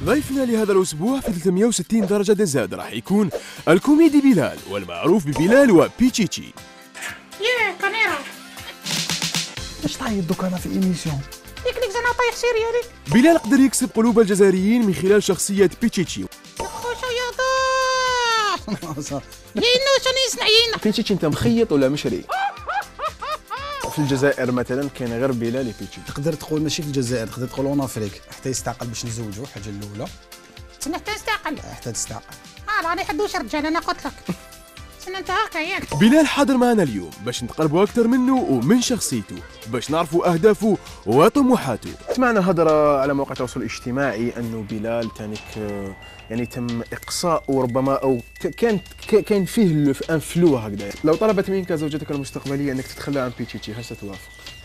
ضيفنا لهذا الأسبوع في 360 درجة دزاد راح يكون الكوميدي بلال والمعروف ببلال وبيتشيتشي. ياه كاميرا اش طايح دوك انا في ايميسيون ديك انا طايح سيريا ليك. بلال قدر يكسب قلوب الجزائريين من خلال شخصية بيتشيتشي. خوشا يا ضاع يينو شنو يصنع يينا. بيتشيتشي انت مخيط ولا مشري؟ في الجزائر مثلا كاين غير بلال وبيتشيتشي. تقدر تقول ماشي في الجزائر، تقدر تقول اون افريك، حتى يستعقل باش نزوجوا الحاجه الاولى. تسنى حتى نستعقل. حتى تستعقل. راني حدوش رجال انا قلت لك. تسنى انت هكا ياك. بلال حاضر معنا اليوم باش نتقربوا اكثر منه ومن شخصيته، باش نعرفوا اهدافه وطموحاته. سمعنا هضره على مواقع التواصل الاجتماعي انه بلال تانيك يعني تم اقصاء وربما او كان فيه ان فلو هكذا. لو طلبت منك زوجتك المستقبليه انك تتخلى عن بيتشيتشي هل ستوافق؟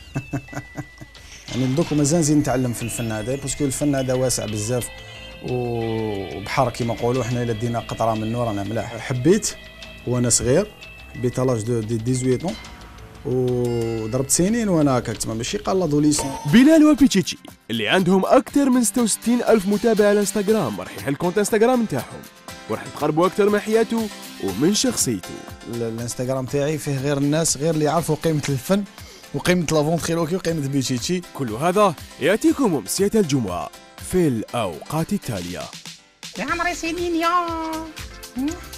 يعني دوك مازال نزيد نتعلم في الفن هذا، باسكو الفن هذا واسع بزاف وبحر كيما نقولوا حنا الا دينا قطره منه رانا ملاح. حبيت وانا صغير، حبيت لاج دو 18 وضربت سنين وانا هكاك تما ماشي قال لادوليسون. بلال وبيتشيتشي اللي عندهم اكثر من 66 الف متابع على انستغرام راح يحل كونت انستغرام نتاعهم وراح تقربوا اكثر من حياته ومن شخصيته. الانستغرام تاعي فيه غير الناس غير اللي يعرفوا قيمه الفن وقيمه لافونتريلوكي وقيمه بيتشيتشي. كل هذا ياتيكم امسيه الجمعه في الاوقات التاليه. يا عمري سنين يا